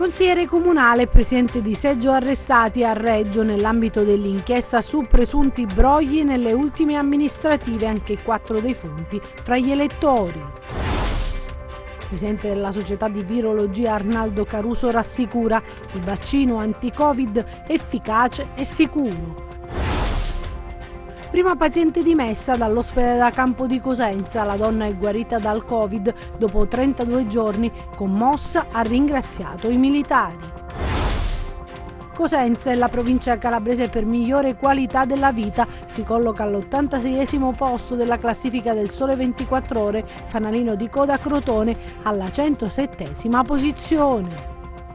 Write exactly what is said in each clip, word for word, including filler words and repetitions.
Consigliere comunale e presidente di seggio arrestati a Reggio nell'ambito dell'inchiesta su presunti brogli nelle ultime amministrative, anche quattro defunti fra gli elettori. Presidente della società di virologia Arnaldo Caruso rassicura: il vaccino anti-Covid efficace e sicuro. Prima paziente dimessa dall'ospedale da Campo di Cosenza, la donna è guarita dal Covid dopo trentadue giorni, commossa ha ringraziato i militari. Cosenza è la provincia calabrese per migliore qualità della vita, si colloca all'ottantaseiesimo posto della classifica del Sole ventiquattro Ore, fanalino di coda Crotone alla centosettesima posizione.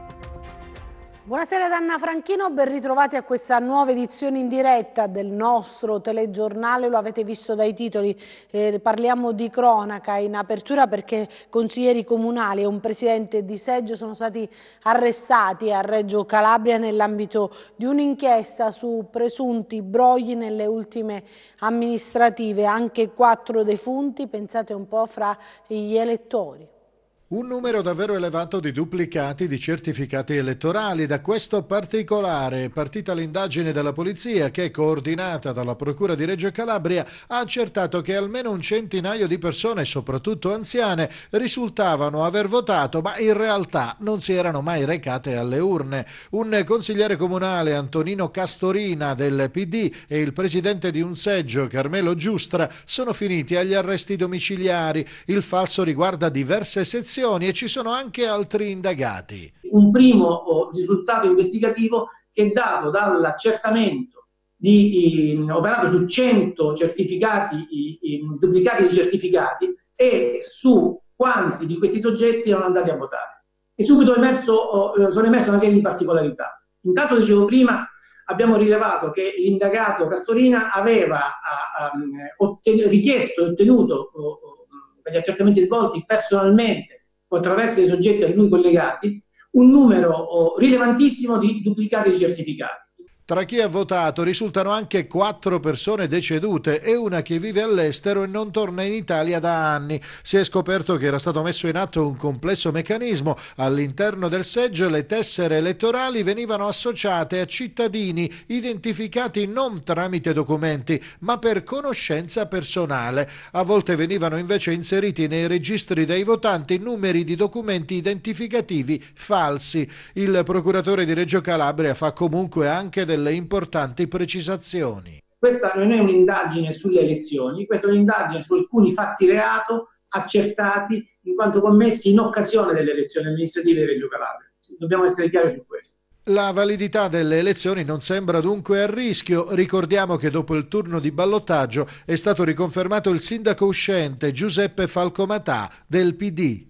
Buonasera da Anna Franchino, ben ritrovati a questa nuova edizione in diretta del nostro telegiornale. Lo avete visto dai titoli, eh, parliamo di cronaca in apertura perché consiglieri comunali e un presidente di seggio sono stati arrestati a Reggio Calabria nell'ambito di un'inchiesta su presunti brogli nelle ultime amministrative, anche quattro defunti, pensate un po', fra gli elettori. Un numero davvero elevato di duplicati di certificati elettorali. Da questo particolare è partita l'indagine della polizia che, coordinata dalla Procura di Reggio Calabria, ha accertato che almeno un centinaio di persone, soprattutto anziane, risultavano aver votato, ma in realtà non si erano mai recate alle urne. Un consigliere comunale, Antonino Castorina del P D, e il presidente di un seggio, Carmelo Giustra, sono finiti agli arresti domiciliari. Il falso riguarda diverse sezioni e ci sono anche altri indagati. Un primo risultato investigativo che è dato dall'accertamento di, eh, operato su cento certificati, eh, duplicati di certificati e su quanti di questi soggetti erano andati a votare. E subito emerso, eh, sono emerse una serie di particolarità. Intanto, dicevo prima, abbiamo rilevato che l'indagato Castorina aveva uh, um, otten- richiesto e ottenuto uh, per gli accertamenti svolti personalmente o attraverso i soggetti a lui collegati, un numero oh, rilevantissimo di duplicati di certificati. Tra chi ha votato risultano anche quattro persone decedute e una che vive all'estero e non torna in Italia da anni. Si è scoperto che era stato messo in atto un complesso meccanismo. All'interno del seggio le tessere elettorali venivano associate a cittadini identificati non tramite documenti, ma per conoscenza personale. A volte venivano invece inseriti nei registri dei votanti numeri di documenti identificativi falsi. Il procuratore di Reggio Calabria fa comunque anche delle importanti precisazioni. Questa non è un'indagine sulle elezioni, questa è un'indagine su alcuni fatti reato accertati in quanto commessi in occasione delle elezioni amministrative di Reggio Calabria. Dobbiamo essere chiari su questo. La validità delle elezioni non sembra dunque a rischio. Ricordiamo che dopo il turno di ballottaggio è stato riconfermato il sindaco uscente Giuseppe Falcomatà del P D.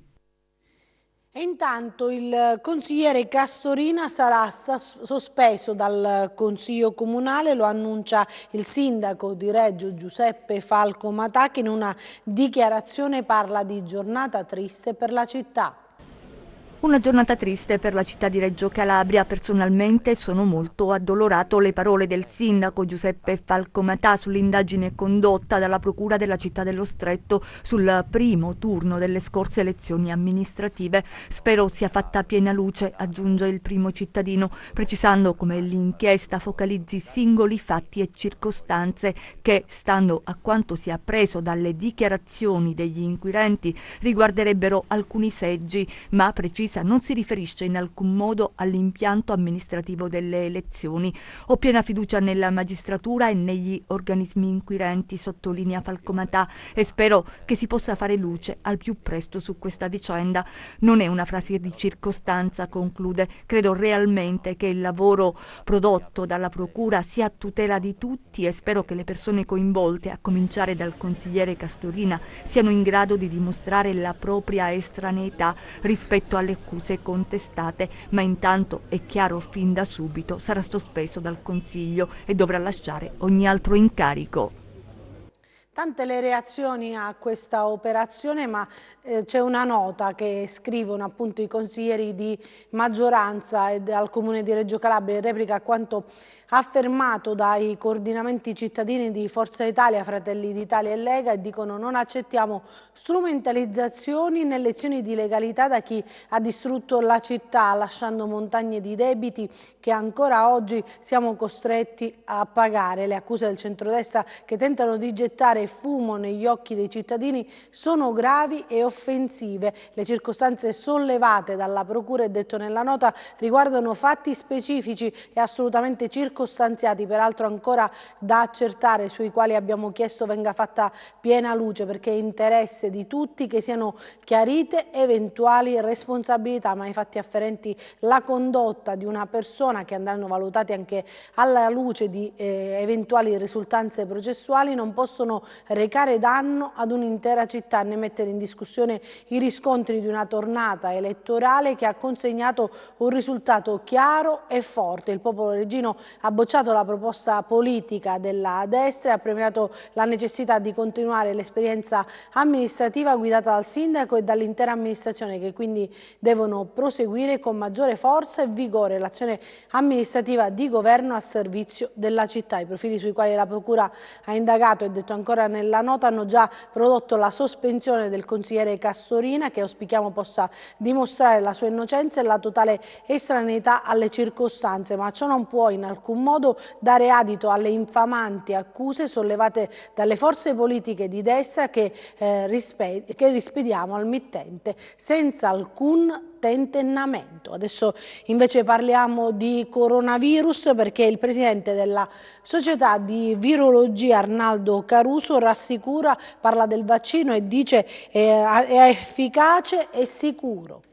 E intanto il consigliere Castorina sarà sospeso dal Consiglio Comunale, lo annuncia il sindaco di Reggio Giuseppe Falcomatà, che in una dichiarazione parla di giornata triste per la città. Una giornata triste per la città di Reggio Calabria. Personalmente sono molto addolorato. Le parole del sindaco Giuseppe Falcomatà sull'indagine condotta dalla Procura della città dello Stretto sul primo turno delle scorse elezioni amministrative. Spero sia fatta piena luce, aggiunge il primo cittadino, precisando come l'inchiesta focalizzi singoli fatti e circostanze che, stando a quanto si è appreso dalle dichiarazioni degli inquirenti, riguarderebbero alcuni seggi, ma precisa non si riferisce in alcun modo all'impianto amministrativo delle elezioni. Ho piena fiducia nella magistratura e negli organismi inquirenti, sottolinea Falcomatà, e spero che si possa fare luce al più presto su questa vicenda. Non è una frase di circostanza, conclude. Credo realmente che il lavoro prodotto dalla Procura sia a tutela di tutti e spero che le persone coinvolte, a cominciare dal consigliere Castorina, siano in grado di dimostrare la propria estraneità rispetto alle accuse contestate, ma intanto è chiaro fin da subito sarà sospeso dal Consiglio e dovrà lasciare ogni altro incarico. Tante le reazioni a questa operazione, ma eh, c'è una nota che scrivono appunto i consiglieri di maggioranza e al Comune di Reggio Calabria in replica a quanto affermato dai coordinamenti cittadini di Forza Italia, Fratelli d'Italia e Lega, e dicono: non accettiamo strumentalizzazioni né lezioni di legalità da chi ha distrutto la città lasciando montagne di debiti che ancora oggi siamo costretti a pagare. Le accuse del centrodestra che tentano di gettare fumo negli occhi dei cittadini sono gravi e offensive. Le circostanze sollevate dalla Procura, è detto nella nota, riguardano fatti specifici e assolutamente circostanziati, peraltro ancora da accertare, sui quali abbiamo chiesto venga fatta piena luce, perché è interesse di tutti che siano chiarite eventuali responsabilità, ma i fatti afferenti la condotta di una persona, che andranno valutati anche alla luce di eh, eventuali risultanze processuali, non possono recare danno ad un'intera città né mettere in discussione i riscontri di una tornata elettorale che ha consegnato un risultato chiaro e forte. Il popolo reggino ha bocciato la proposta politica della destra e ha premiato la necessità di continuare l'esperienza amministrativa guidata dal sindaco e dall'intera amministrazione, che quindi devono proseguire con maggiore forza e vigore l'azione amministrativa di governo a servizio della città. I profili sui quali la Procura ha indagato, è detto ancora nella nota, hanno già prodotto la sospensione del consigliere Castorina, che auspichiamo possa dimostrare la sua innocenza e la totale estraneità alle circostanze, ma ciò non può in alcun modo dare adito alle infamanti accuse sollevate dalle forze politiche di destra che, eh, rispe- che rispediamo al mittente senza alcun tentennamento. Adesso invece parliamo di coronavirus, perché il presidente della società di virologia Arnaldo Caruso rassicura, parla del vaccino e dice eh, è efficace e sicuro.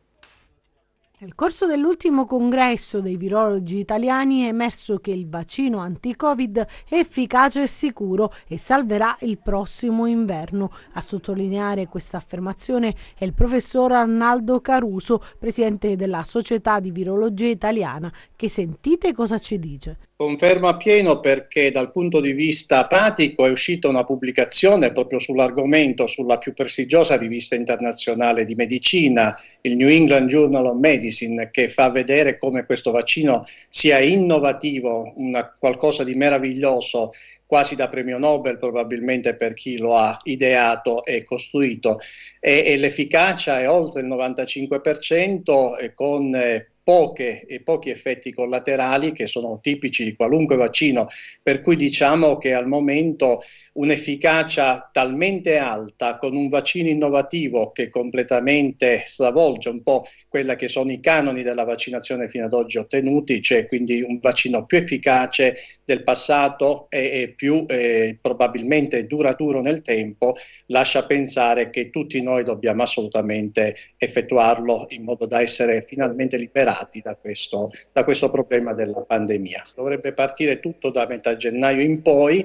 Nel corso dell'ultimo congresso dei virologi italiani è emerso che il vaccino anti-Covid è efficace e sicuro e salverà il prossimo inverno. A sottolineare questa affermazione è il professor Arnaldo Caruso, presidente della Società di Virologia Italiana, che sentite cosa ci dice. Conferma pieno, perché dal punto di vista pratico è uscita una pubblicazione proprio sull'argomento sulla più prestigiosa rivista internazionale di medicina, il New England Journal of Medicine, che fa vedere come questo vaccino sia innovativo, una, qualcosa di meraviglioso, quasi da premio Nobel probabilmente per chi lo ha ideato e costruito, e, e l'efficacia è oltre il novantacinque per cento e con eh, Poche e pochi effetti collaterali che sono tipici di qualunque vaccino, per cui diciamo che al momento un'efficacia talmente alta con un vaccino innovativo che completamente stravolge un po' quella che sono i canoni della vaccinazione fino ad oggi ottenuti, c'è quindi un vaccino più efficace del passato e, e più eh, probabilmente duraturo nel tempo, lascia pensare che tutti noi dobbiamo assolutamente effettuarlo in modo da essere finalmente liberati Da questo, da questo problema della pandemia. Dovrebbe partire tutto da metà gennaio in poi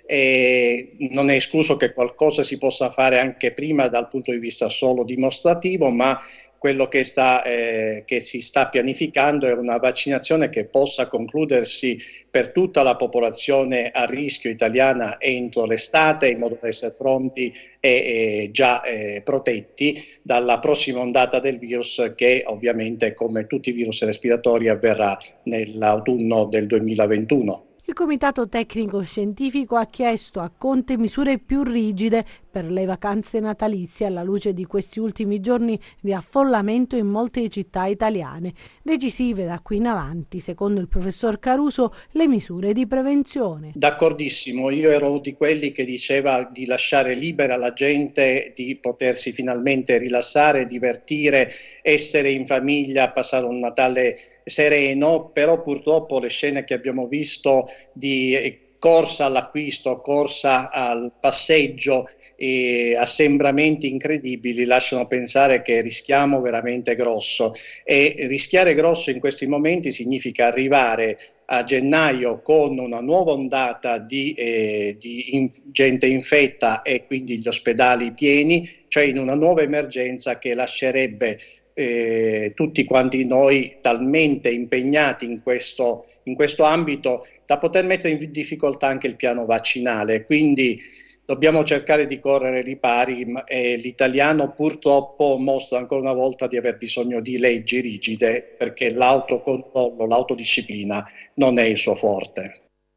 e non è escluso che qualcosa si possa fare anche prima dal punto di vista solo dimostrativo, ma quello che, sta, eh, che si sta pianificando è una vaccinazione che possa concludersi per tutta la popolazione a rischio italiana entro l'estate, in modo da essere pronti e, e già eh, protetti dalla prossima ondata del virus, che ovviamente, come tutti i virus respiratori, avverrà nell'autunno del duemilaventuno. Il Comitato Tecnico Scientifico ha chiesto a Conte misure più rigide per le vacanze natalizie alla luce di questi ultimi giorni di affollamento in molte città italiane. Decisive da qui in avanti, secondo il professor Caruso, le misure di prevenzione. D'accordissimo, io ero di quelli che diceva di lasciare libera la gente di potersi finalmente rilassare, divertire, essere in famiglia, passare un Natale sereno, però purtroppo le scene che abbiamo visto di corsa all'acquisto, corsa al passeggio e assembramenti incredibili lasciano pensare che rischiamo veramente grosso, e rischiare grosso in questi momenti significa arrivare a gennaio con una nuova ondata di, eh, di in, gente infetta e quindi gli ospedali pieni, cioè in una nuova emergenza che lascerebbe Eh, tutti quanti noi talmente impegnati in questo, in questo ambito da poter mettere in difficoltà anche il piano vaccinale. Quindi Dobbiamo cercare di correre ripari e l'italiano purtroppo mostra ancora una volta di aver bisogno di leggi rigide perché l'autocontrollo, l'autodisciplina non è il suo forte.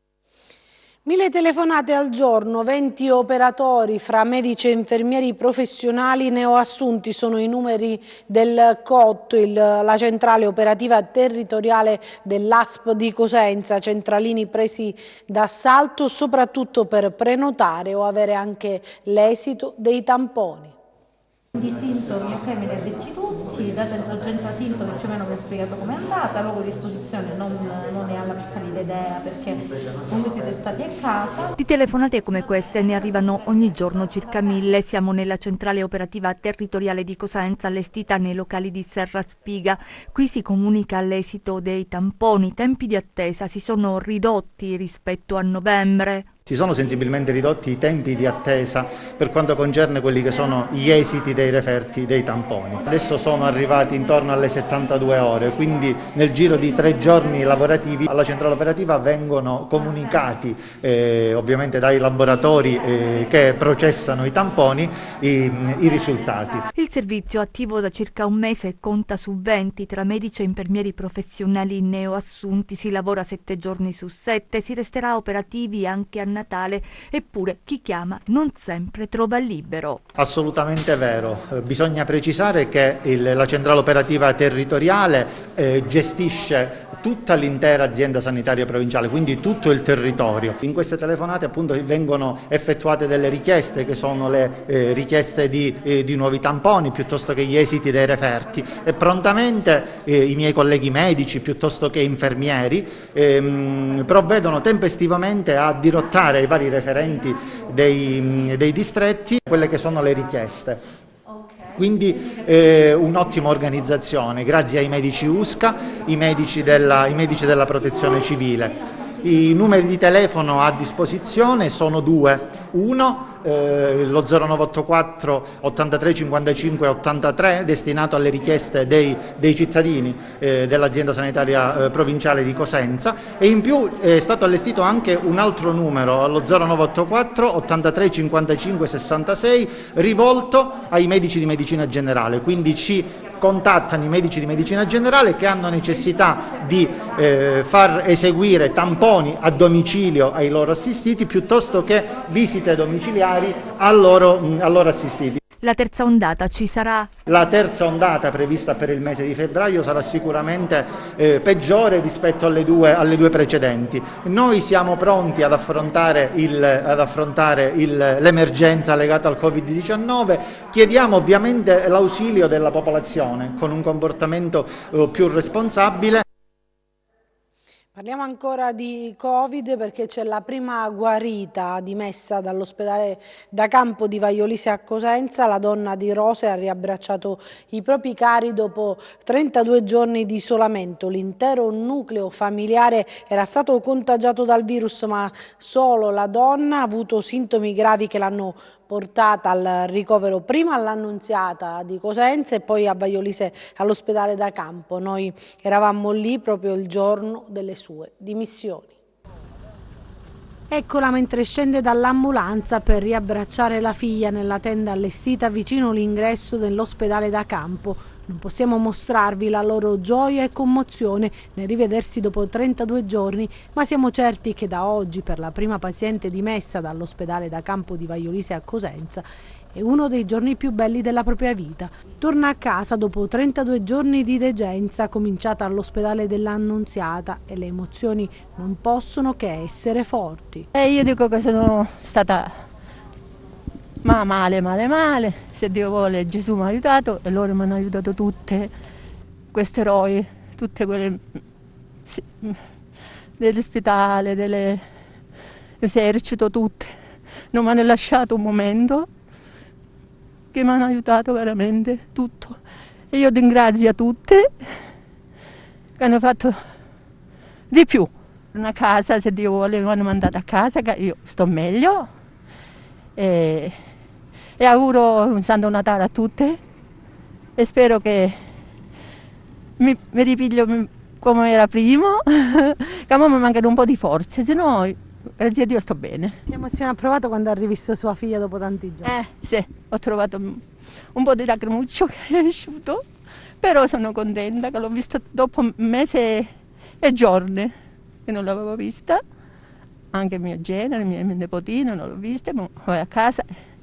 Mille telefonate al giorno, venti operatori fra medici e infermieri professionali neoassunti sono i numeri del C O T, il, la centrale operativa territoriale dell'A S P di Cosenza, centralini presi d'assalto soprattutto per prenotare o avere anche l'esito dei tamponi. Di sintomi, ok, me li ha detti tutti, data emergenza sintomi più o meno vi ho spiegato com'è andata, luogo di esposizione non, non ne ha la più pallida idea perché comunque siete stati a casa. Di telefonate come queste ne arrivano ogni giorno circa mille. Siamo nella centrale operativa territoriale di Cosenza allestita nei locali di Serra Spiga. Qui si comunica l'esito dei tamponi, i tempi di attesa si sono ridotti rispetto a novembre. Si sono sensibilmente ridotti i tempi di attesa per quanto concerne quelli che sono gli esiti dei referti dei tamponi. Adesso sono arrivati intorno alle settantadue ore, quindi nel giro di tre giorni lavorativi alla centrale operativa vengono comunicati eh, ovviamente dai laboratori eh, che processano i tamponi i, i risultati. Il servizio attivo da circa un mese conta su venti tra medici e infermieri professionali neoassunti, si lavora sette giorni su sette, si resterà operativi anche a Natale, eppure chi chiama non sempre trova libero. Assolutamente vero, eh, bisogna precisare che il, la centrale operativa territoriale eh, gestisce tutta l'intera azienda sanitaria provinciale, quindi tutto il territorio. In queste telefonate appunto vengono effettuate delle richieste che sono le eh, richieste di, eh, di nuovi tamponi piuttosto che gli esiti dei referti e prontamente eh, i miei colleghi medici piuttosto che infermieri ehm, provvedono tempestivamente a dirottare ai vari referenti dei, dei distretti quelle che sono le richieste. Quindi eh, un'ottima organizzazione grazie ai medici U S C A, i medici della, i medici della protezione civile. I numeri di telefono a disposizione sono due. Uno, eh, lo zero nove otto quattro ottantatré cinquantacinque ottantatré destinato alle richieste dei, dei cittadini eh, dell'azienda sanitaria eh, provinciale di Cosenza e in più è stato allestito anche un altro numero allo zero nove otto quattro ottantatré cinquantacinque sessantasei rivolto ai medici di medicina generale, quindi ci contattano i medici di medicina generale che hanno necessità di eh, far eseguire tamponi a domicilio ai loro assistiti piuttosto che visite domiciliari a loro, a loro assistiti. La terza ondata ci sarà? La terza ondata prevista per il mese di febbraio sarà sicuramente eh, peggiore rispetto alle due, alle due precedenti. Noi siamo pronti ad affrontare, il, ad affrontare il, l'emergenza legata al Covid diciannove, chiediamo ovviamente l'ausilio della popolazione con un comportamento eh, più responsabile. Parliamo ancora di Covid perché c'è la prima guarita dimessa dall'ospedale da campo di Vaiolise a Cosenza. La donna di Rose ha riabbracciato i propri cari dopo trentadue giorni di isolamento. L'intero nucleo familiare era stato contagiato dal virus, ma solo la donna ha avuto sintomi gravi che l'hanno portata al ricovero prima all'Annunziata di Cosenza e poi a Vaiolise all'ospedale da campo. Noi eravamo lì proprio il giorno delle sue dimissioni. Eccola mentre scende dall'ambulanza per riabbracciare la figlia nella tenda allestita vicino l'ingresso dell'ospedale da campo. Non possiamo mostrarvi la loro gioia e commozione nel rivedersi dopo trentadue giorni, ma siamo certi che da oggi, per la prima paziente dimessa dall'ospedale da campo di Vaiolise a Cosenza, è uno dei giorni più belli della propria vita. Torna a casa dopo trentadue giorni di degenza cominciata all'ospedale dell'Annunziata e le emozioni non possono che essere forti. E io dico che sono stata ma male, male, male. Se Dio vuole, Gesù mi ha aiutato e loro mi hanno aiutato tutte, queste eroi, tutte quelle sì, dell'ospedale, dell'esercito, tutte. Non mi hanno lasciato un momento, che mi hanno aiutato veramente tutto. E io ringrazio tutte che hanno fatto di più. Una casa, se Dio vuole, mi hanno mandato a casa, che io sto meglio. E, e auguro un Santo Natale a tutte e spero che mi, mi ripiglio come era prima, che a me mi mancano un po' di forze, se no grazie a Dio sto bene. Che emozione ha provato quando ha rivisto sua figlia dopo tanti giorni? Eh sì, ho trovato un po' di lacrimuccio che è uscito, però sono contenta che l'ho vista dopo mesi e giorni che non l'avevo vista. Anche il mio genere, il mio nipotino non l'ho vista, ma poi a casa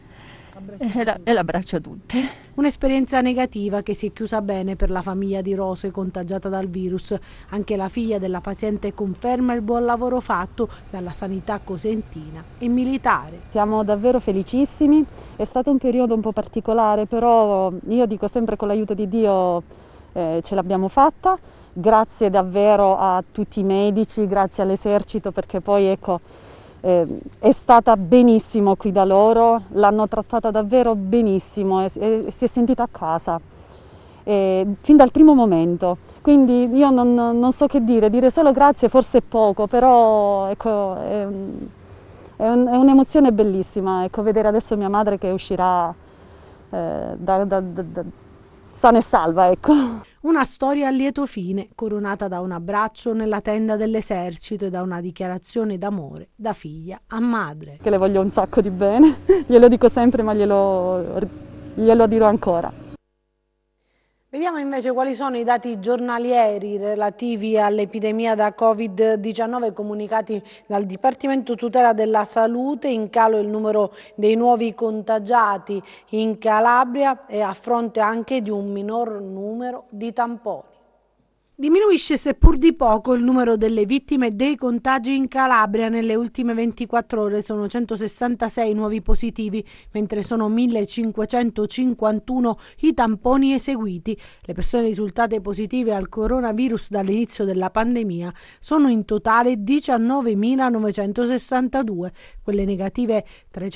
e, la, e l'abbraccio a tutte. Un'esperienza negativa che si è chiusa bene per la famiglia di Rose contagiata dal virus. Anche la figlia della paziente conferma il buon lavoro fatto dalla sanità cosentina e militare. Siamo davvero felicissimi, è stato un periodo un po' particolare, però io dico sempre con l'aiuto di Dio eh, ce l'abbiamo fatta. Grazie davvero a tutti i medici, grazie all'esercito, perché poi ecco eh, è stata benissimo qui da loro, l'hanno trattata davvero benissimo e, e si è sentita a casa eh, fin dal primo momento. Quindi io non, non so che dire, dire solo grazie forse è poco, però ecco, è, è, un, è un'emozione bellissima, ecco, vedere adesso mia madre che uscirà eh, da, da, da, da, sana e salva, ecco. Una storia a lieto fine, coronata da un abbraccio nella tenda dell'esercito e da una dichiarazione d'amore da figlia a madre. Che le voglio un sacco di bene, glielo dico sempre ma glielo, glielo dirò ancora. Vediamo invece quali sono i dati giornalieri relativi all'epidemia da Covid diciannove comunicati dal Dipartimento Tutela della Salute. In calo il numero dei nuovi contagiati in Calabria e a fronte anche di un minor numero di tamponi. Diminuisce seppur di poco il numero delle vittime dei contagi in Calabria. Nelle ultime ventiquattro ore sono centosessantasei nuovi positivi, mentre sono millecinquecentocinquantuno i tamponi eseguiti. Le persone risultate positive al coronavirus dall'inizio della pandemia sono in totale diciannovemilanovecentosessantadue, quelle negative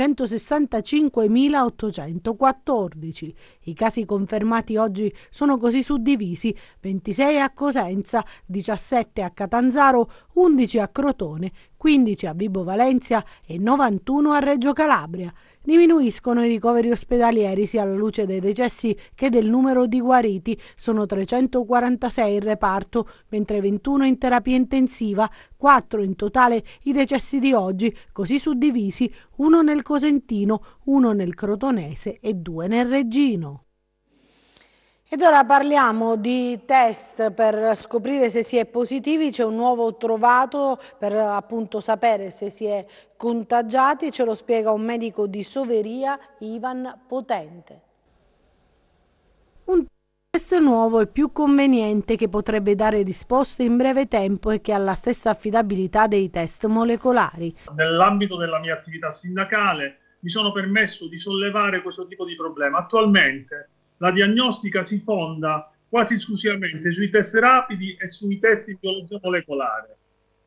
trecentosessantacinquemilaottocentoquattordici. I casi confermati oggi sono così suddivisi: ventisei a Cosenza, diciassette a Catanzaro, undici a Crotone, quindici a Vibo Valentia e novantuno a Reggio Calabria. Diminuiscono i ricoveri ospedalieri sia alla luce dei decessi che del numero di guariti. Sono trecentoquarantasei in reparto, mentre ventuno in terapia intensiva, quattro in totale i decessi di oggi, così suddivisi: uno nel Cosentino, uno nel Crotonese e due nel Reggino. Ed ora parliamo di test per scoprire se si è positivi. C'è un nuovo trovato per appunto sapere se si è contagiati, ce lo spiega un medico di Soveria, Ivan Potente. Un test nuovo e più conveniente che potrebbe dare risposte in breve tempo e che ha la stessa affidabilità dei test molecolari. Nell'ambito della mia attività sindacale mi sono permesso di sollevare questo tipo di problema. Attualmente la diagnostica si fonda quasi esclusivamente sui test rapidi e sui test di biologia molecolare.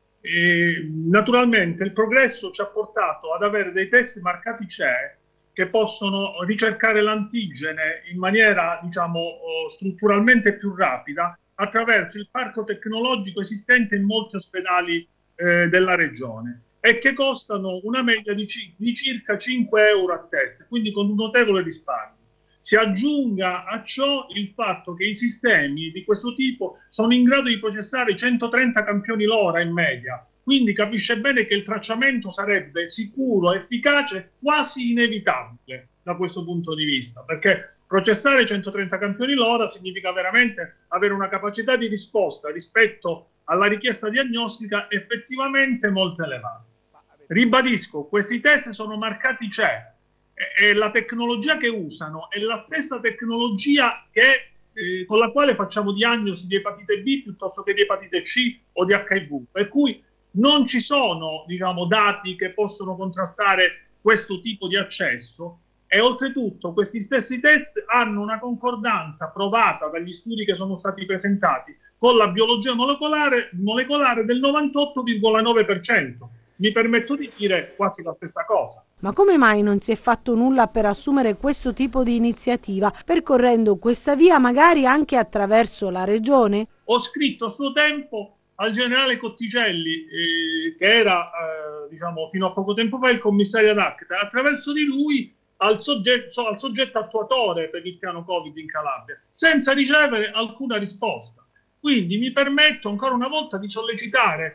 E, naturalmente il progresso ci ha portato ad avere dei test marcati C E che possono ricercare l'antigene in maniera, diciamo, strutturalmente più rapida attraverso il parco tecnologico esistente in molti ospedali eh, della regione e che costano una media di, di circa cinque euro a test, quindi con un notevole risparmio. Si aggiunga a ciò il fatto che i sistemi di questo tipo sono in grado di processare centotrenta campioni l'ora in media, quindi capisce bene che il tracciamento sarebbe sicuro, efficace, quasi inevitabile da questo punto di vista, perché processare centotrenta campioni l'ora significa veramente avere una capacità di risposta rispetto alla richiesta diagnostica effettivamente molto elevata. Ribadisco, questi test sono marcati C E. E la tecnologia che usano è la stessa tecnologia che, eh, con la quale facciamo diagnosi di epatite B piuttosto che di epatite C o di H I V, per cui non ci sono, diciamo, dati che possono contrastare questo tipo di accesso e oltretutto questi stessi test hanno una concordanza provata dagli studi che sono stati presentati con la biologia molecolare, molecolare del novantotto virgola nove per cento. Mi permetto di dire quasi la stessa cosa. Ma come mai non si è fatto nulla per assumere questo tipo di iniziativa, percorrendo questa via magari anche attraverso la regione? Ho scritto a suo tempo al generale Cotticelli, eh, che era eh, diciamo fino a poco tempo fa il commissario ad acta, attraverso di lui al soggetto, al soggetto attuatore per il piano Covid in Calabria, senza ricevere alcuna risposta. Quindi mi permetto ancora una volta di sollecitare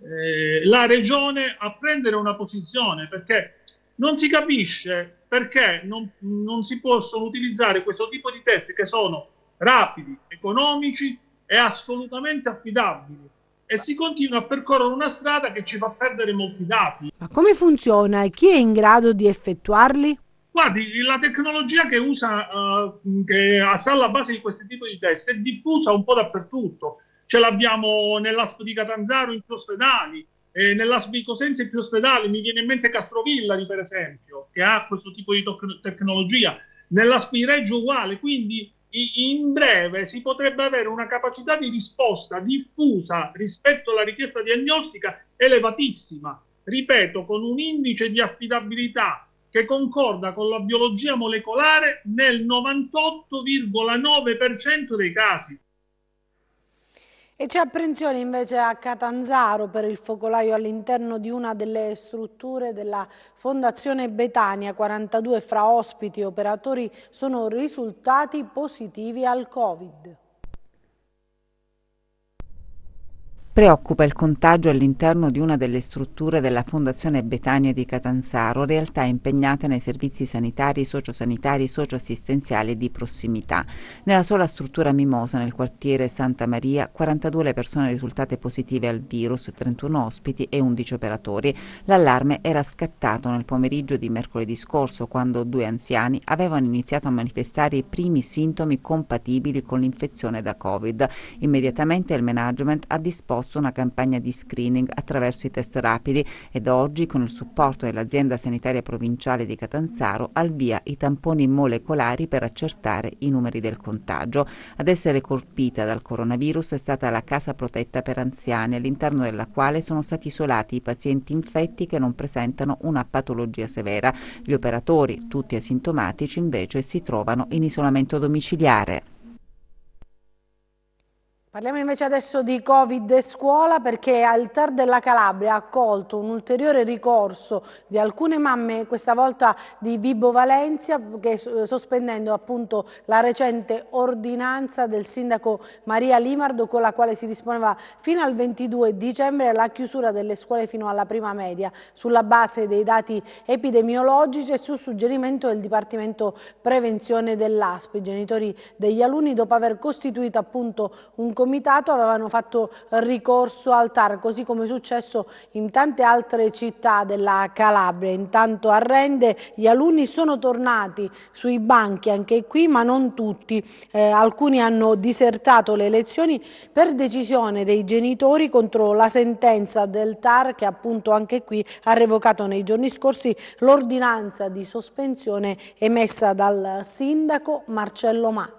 eh, la Regione a prendere una posizione, perché non si capisce perché non, non si possono utilizzare questo tipo di test che sono rapidi, economici e assolutamente affidabili, e si continua a percorrere una strada che ci fa perdere molti dati. Ma come funziona e chi è in grado di effettuarli? Guardi, la tecnologia che usa, uh, che sta alla base di questi tipi di test è diffusa un po' dappertutto. Ce l'abbiamo nell'A S P di Catanzaro in più ospedali, eh, nell'A S P di Cosenza in più ospedali, mi viene in mente Castrovillari per esempio, che ha questo tipo di tecnologia, nell'A S P di Reggio uguale, quindi in breve si potrebbe avere una capacità di risposta diffusa rispetto alla richiesta diagnostica elevatissima, ripeto, con un indice di affidabilità che concorda con la biologia molecolare nel novantotto virgola nove per cento dei casi. E c'è apprensione invece a Catanzaro per il focolaio all'interno di una delle strutture della Fondazione Betania. quarantadue fra ospiti e operatori sono risultati positivi al Covid. Preoccupa il contagio all'interno di una delle strutture della Fondazione Betania di Catanzaro, realtà impegnata nei servizi sanitari, sociosanitari, socioassistenziali di prossimità. Nella sola struttura Mimosa, nel quartiere Santa Maria, quarantadue le persone risultate positive al virus, trentuno ospiti e undici operatori. L'allarme era scattato nel pomeriggio di mercoledì scorso, quando due anziani avevano iniziato a manifestare i primi sintomi compatibili con l'infezione da Covid. Immediatamente il management ha disposto una campagna di screening attraverso i test rapidi ed oggi, con il supporto dell'azienda sanitaria provinciale di Catanzaro, al via i tamponi molecolari per accertare i numeri del contagio. Ad essere colpita dal coronavirus è stata la casa protetta per anziani, all'interno della quale sono stati isolati i pazienti infetti che non presentano una patologia severa. Gli operatori, tutti asintomatici, invece si trovano in isolamento domiciliare. Parliamo invece adesso di Covid e scuola, perché il T A R della Calabria ha accolto un ulteriore ricorso di alcune mamme, questa volta di Vibo Valentia, che sospendendo appunto la recente ordinanza del sindaco Maria Limardo, con la quale si disponeva fino al ventidue dicembre la chiusura delle scuole fino alla prima media, sulla base dei dati epidemiologici e su suggerimento del Dipartimento Prevenzione dell'A S P. I genitori degli alunni, dopo aver costituito appunto un comitato, avevano fatto ricorso al T A R, così come è successo in tante altre città della Calabria. Intanto a Rende gli alunni sono tornati sui banchi anche qui, ma non tutti. Eh, alcuni hanno disertato le lezioni per decisione dei genitori contro la sentenza del T A R, che appunto anche qui ha revocato nei giorni scorsi l'ordinanza di sospensione emessa dal sindaco Marcello Manna.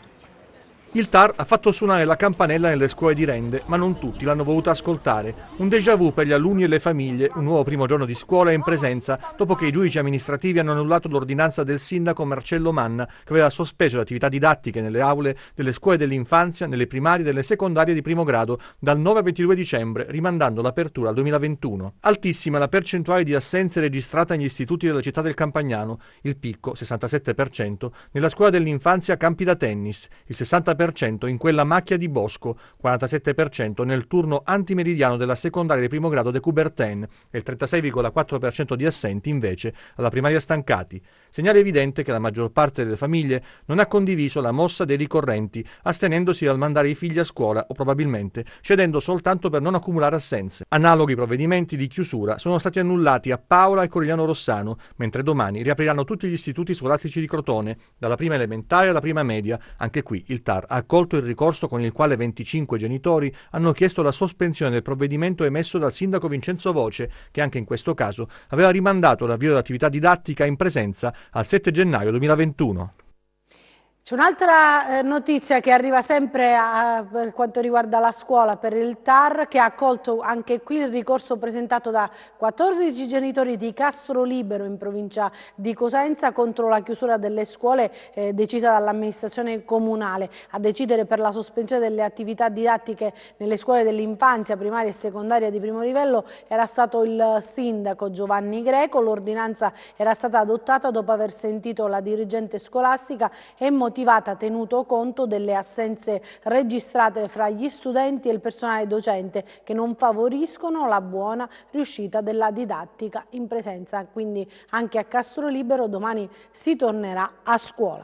Il T A R ha fatto suonare la campanella nelle scuole di Rende, ma non tutti l'hanno voluta ascoltare. Un déjà vu per gli alunni e le famiglie, un nuovo primo giorno di scuola in presenza, dopo che i giudici amministrativi hanno annullato l'ordinanza del sindaco Marcello Manna, che aveva sospeso le attività didattiche nelle aule delle scuole dell'infanzia, nelle primarie e delle secondarie di primo grado dal nove al ventidue dicembre, rimandando l'apertura al duemilaventuno. Altissima la percentuale di assenze registrata negli istituti della città del Campagnano, il picco, sessantasette per cento, nella scuola dell'infanzia Campi da Tennis, il sessanta per cento in quella Macchia di Bosco, quarantasette per cento nel turno antimeridiano della secondaria di primo grado de Coubertin e il trentasei virgola quattro per cento di assenti invece alla primaria Stancati. Segnale evidente che la maggior parte delle famiglie non ha condiviso la mossa dei ricorrenti, astenendosi dal mandare i figli a scuola o probabilmente cedendo soltanto per non accumulare assenze. Analoghi provvedimenti di chiusura sono stati annullati a Paola e Corigliano Rossano, mentre domani riapriranno tutti gli istituti scolastici di Crotone, dalla prima elementare alla prima media. Anche qui il T A R ha accolto il ricorso con il quale venticinque genitori hanno chiesto la sospensione del provvedimento emesso dal sindaco Vincenzo Voce, che anche in questo caso aveva rimandato l'avvio dell'attività didattica in presenza al sette gennaio duemilaventuno. C'è un'altra eh, notizia che arriva sempre a, per quanto riguarda la scuola per il T A R, che ha accolto anche qui il ricorso presentato da quattordici genitori di Castrolibero in provincia di Cosenza contro la chiusura delle scuole eh, decisa dall'amministrazione comunale. A decidere per la sospensione delle attività didattiche nelle scuole dell'infanzia, primaria e secondaria di primo livello era stato il sindaco Giovanni Greco. L'ordinanza era stata adottata dopo aver sentito la dirigente scolastica e motivato motivata tenuto conto delle assenze registrate fra gli studenti e il personale docente che non favoriscono la buona riuscita della didattica in presenza. Quindi anche a Castrolibero domani si tornerà a scuola.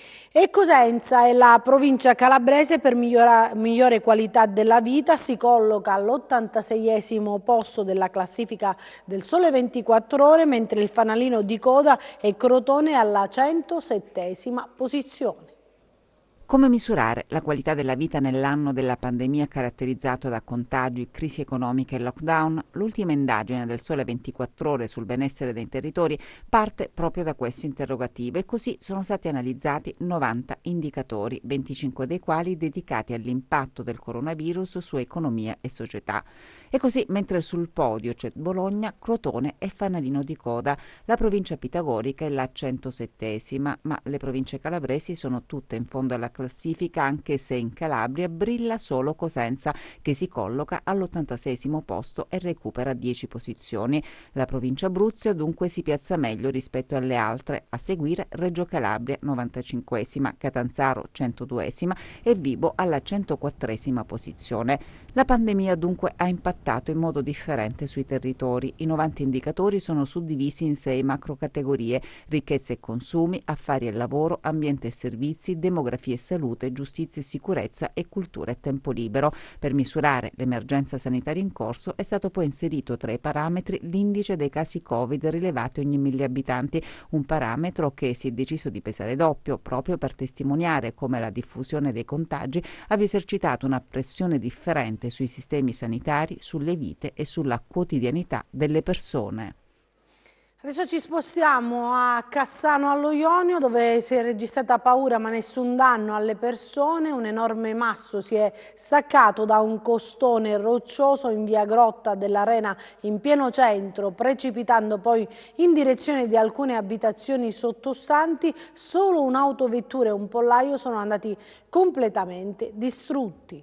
E Cosenza è la provincia calabrese per migliora, migliore qualità della vita, si colloca all'ottantaseiesimo posto della classifica del Sole ventiquattro Ore, mentre il fanalino di coda è Crotone alla centosettesima posizione. Come misurare la qualità della vita nell'anno della pandemia caratterizzato da contagi, crisi economica e lockdown? L'ultima indagine del Sole ventiquattro Ore sul benessere dei territori parte proprio da questo interrogativo e così sono stati analizzati novanta indicatori, venticinque dei quali dedicati all'impatto del coronavirus su economia e società. E così, mentre sul podio c'è Bologna, Crotone e fanalino di coda, la provincia pitagorica è la centosettesima, ma le province calabresi sono tutte in fondo alla classifica, anche se in Calabria brilla solo Cosenza, che si colloca all'ottantaseiesimo posto e recupera dieci posizioni. La provincia Abruzzo dunque si piazza meglio rispetto alle altre, a seguire Reggio Calabria novantacinquesima, Catanzaro centoduesima e Vibo alla centoquattresima posizione. La pandemia dunque ha impattato in modo differente sui territori. I novanta indicatori sono suddivisi in sei macrocategorie: ricchezza e consumi, affari e lavoro, ambiente e servizi, demografia e salute, giustizia e sicurezza e cultura e tempo libero. Per misurare l'emergenza sanitaria in corso è stato poi inserito tra i parametri l'indice dei casi Covid rilevati ogni mille abitanti, un parametro che si è deciso di pesare doppio proprio per testimoniare come la diffusione dei contagi abbia esercitato una pressione differente sui sistemi sanitari, sulle vite e sulla quotidianità delle persone. Adesso ci spostiamo a Cassano allo Ionio, dove si è registrata paura ma nessun danno alle persone. Un enorme masso si è staccato da un costone roccioso in via Grotta dell'Arena in pieno centro, precipitando poi in direzione di alcune abitazioni sottostanti. Solo un'autovettura e un pollaio sono andati completamente distrutti.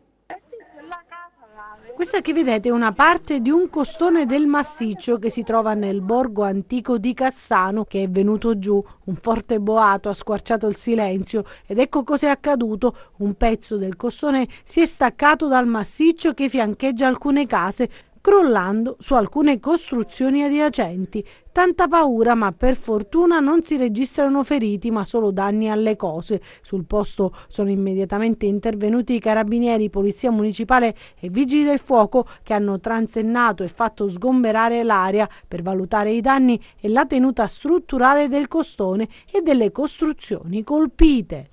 Questa che vedete è una parte di un costone del massiccio che si trova nel borgo antico di Cassano, che è venuto giù. Un forte boato ha squarciato il silenzio ed ecco cosa è accaduto. Un pezzo del costone si è staccato dal massiccio che fiancheggia alcune case, crollando su alcune costruzioni adiacenti. Tanta paura, ma per fortuna non si registrano feriti, ma solo danni alle cose. Sul posto sono immediatamente intervenuti i carabinieri, polizia municipale e vigili del fuoco, che hanno transennato e fatto sgomberare l'area per valutare i danni e la tenuta strutturale del costone e delle costruzioni colpite.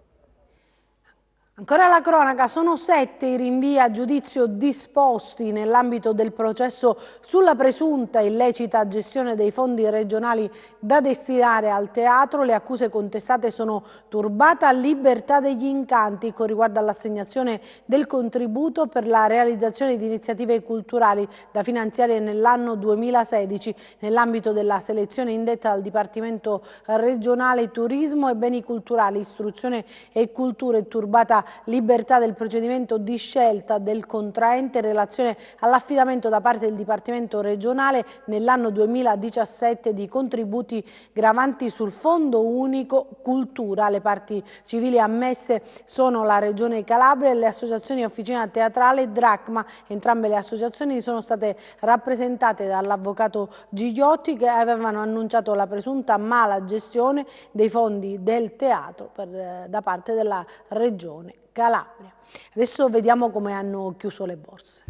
Ancora la cronaca, sono sette i rinvii a giudizio disposti nell'ambito del processo sulla presunta illecita gestione dei fondi regionali da destinare al teatro. Le accuse contestate sono turbata libertà degli incanti con riguardo all'assegnazione del contributo per la realizzazione di iniziative culturali da finanziare nell'anno duemilasedici nell'ambito della selezione indetta dal Dipartimento regionale Turismo e Beni Culturali, Istruzione e Cultura e turbata libertà del procedimento di scelta del contraente in relazione all'affidamento da parte del Dipartimento regionale nell'anno duemiladiciassette di contributi gravanti sul Fondo Unico Cultura. Le parti civili ammesse sono la Regione Calabria e le associazioni Officina Teatrale Dracma. Entrambe le associazioni sono state rappresentate dall'avvocato Gigliotti, che avevano annunciato la presunta mala gestione dei fondi del teatro per, da parte della Regione Calabria. Adesso vediamo come hanno chiuso le borse.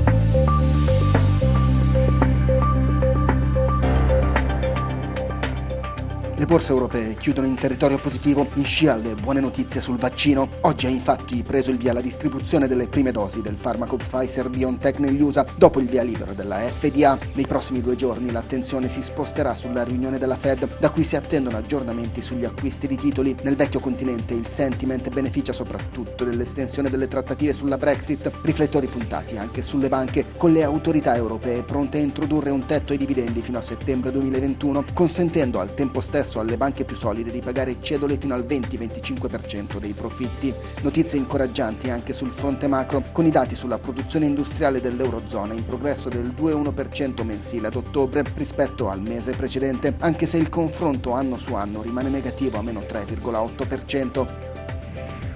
Le borse europee chiudono in territorio positivo in scia alle buone notizie sul vaccino. Oggi ha infatti preso il via la distribuzione delle prime dosi del farmaco Pfizer-BioNTech negli U S A dopo il via libero della F D A. Nei prossimi due giorni l'attenzione si sposterà sulla riunione della Fed, da cui si attendono aggiornamenti sugli acquisti di titoli. Nel vecchio continente il sentiment beneficia soprattutto dell'estensione delle trattative sulla Brexit, riflettori puntati anche sulle banche, con le autorità europee pronte a introdurre un tetto ai dividendi fino a settembre duemilaventuno, consentendo al tempo stesso alle banche più solide di pagare cedole fino al venti venticinque per cento dei profitti. Notizie incoraggianti anche sul fronte macro, con i dati sulla produzione industriale dell'Eurozona in progresso del due virgola uno per cento mensile ad ottobre rispetto al mese precedente, anche se il confronto anno su anno rimane negativo a meno tre virgola otto per cento.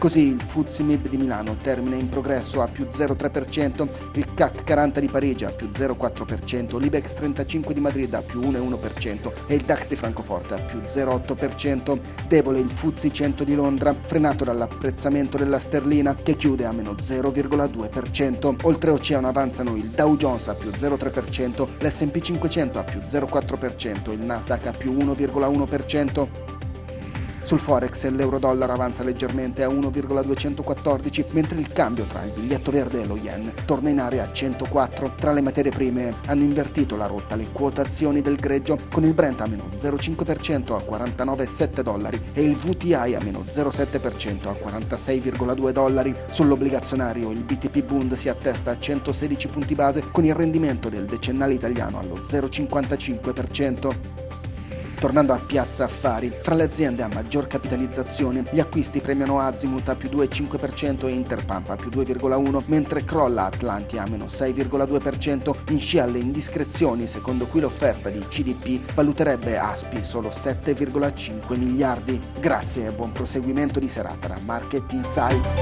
Così il F T S E M I B di Milano termina in progresso a più zero virgola tre per cento, il C A C quaranta di Parigi a più zero virgola quattro per cento, l'Ibex trentacinque di Madrid a più uno virgola uno per cento e il DAX di Francoforte a più zero virgola otto per cento. Debole il F T S E cento di Londra, frenato dall'apprezzamento della sterlina che chiude a meno zero virgola due per cento. Oltreoceano avanzano il Dow Jones a più zero virgola tre per cento, l'S and P cinquecento a più zero virgola quattro per cento, il Nasdaq a più uno virgola uno per cento. Sul Forex l'euro-dollaro avanza leggermente a uno virgola duecentoquattordici, mentre il cambio tra il biglietto verde e lo yen torna in area a centoquattro. Tra le materie prime hanno invertito la rotta le quotazioni del greggio, con il Brent a meno zero virgola cinque per cento a quarantanove virgola sette dollari e il V T I a meno zero virgola sette per cento a quarantasei virgola due dollari. Sull'obbligazionario il B T P Bund si attesta a centosedici punti base, con il rendimento del decennale italiano allo zero virgola cinquantacinque per cento. Tornando a Piazza Affari, fra le aziende a maggior capitalizzazione, gli acquisti premiano Azimut a più due virgola cinque per cento e Interpump a più due virgola uno per cento, mentre crolla Atlanti a meno sei virgola due per cento, in scia alle indiscrezioni secondo cui l'offerta di C D P valuterebbe Aspi solo sette virgola cinque miliardi. Grazie e buon proseguimento di serata da Market Insight.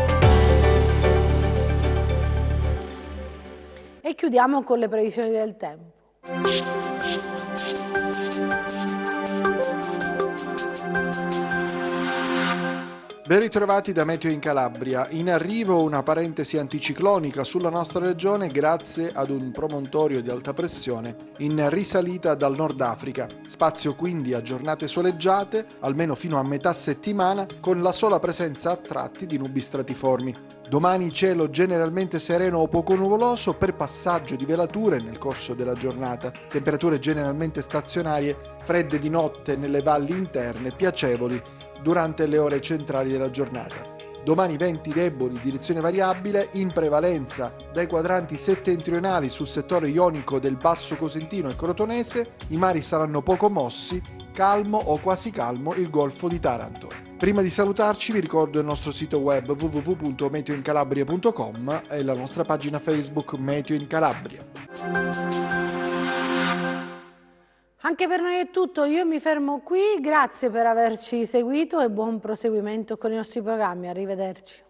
E chiudiamo con le previsioni del tempo. Ben ritrovati da Meteo in Calabria. In arrivo una parentesi anticiclonica sulla nostra regione grazie ad un promontorio di alta pressione in risalita dal Nord Africa. Spazio quindi a giornate soleggiate, almeno fino a metà settimana, con la sola presenza a tratti di nubi stratiformi. Domani cielo generalmente sereno o poco nuvoloso per passaggio di velature nel corso della giornata. Temperature generalmente stazionarie, fredde di notte nelle valli interne, piacevoli durante le ore centrali della giornata. Domani venti deboli di direzione variabile, in prevalenza dai quadranti settentrionali sul settore ionico del Basso Cosentino e Crotonese. I mari saranno poco mossi, calmo o quasi calmo il Golfo di Taranto. Prima di salutarci vi ricordo il nostro sito web w w w punto meteo in calabria punto com e la nostra pagina Facebook Meteo in Calabria. Anche per noi è tutto, io mi fermo qui, grazie per averci seguito e buon proseguimento con i nostri programmi, arrivederci.